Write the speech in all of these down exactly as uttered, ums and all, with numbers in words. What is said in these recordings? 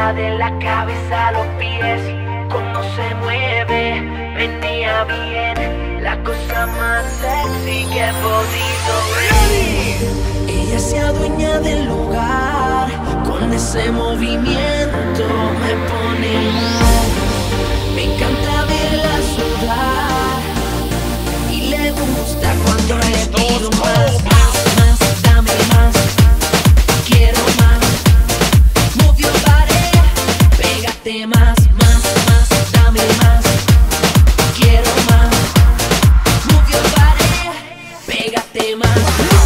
Moverla de la cabeza a los pies, cómo se mueve, venía bien, la cosa más sexy que he podido ver. Ella se adueña del lugar, con ese movimiento me pone mal. Me encanta verla sudar y le gusta cuando le pido más, más, más, dame más, quiero más. Move your body, pégate más, más, más, dame más, quiero más. Move your body, pégate más.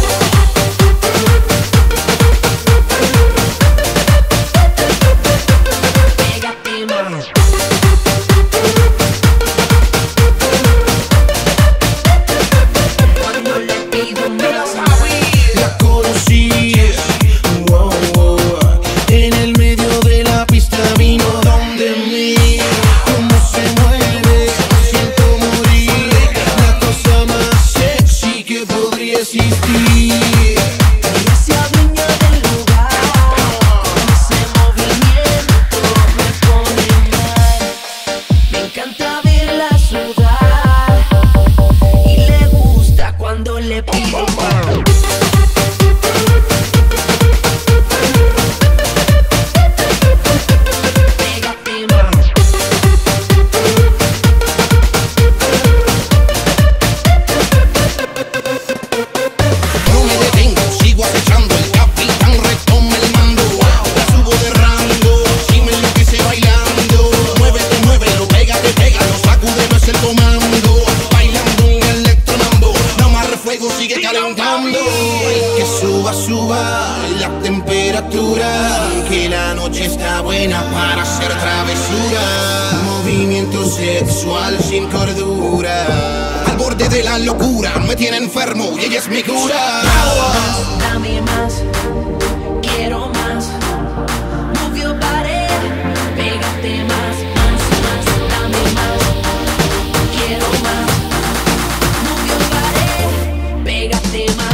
Que suba, suba la temperatura, que la noche está buena para hacer travesura. Movimiento sexual sin cordura, al borde de la locura, me tiene enfermo y ella es mi cura. Más, dame más, quiero más. Move your body, pégate más, más, más, dame más, quiero más. Move your body, pégate más.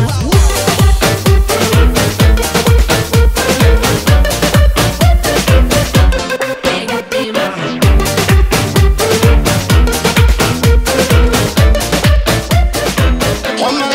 One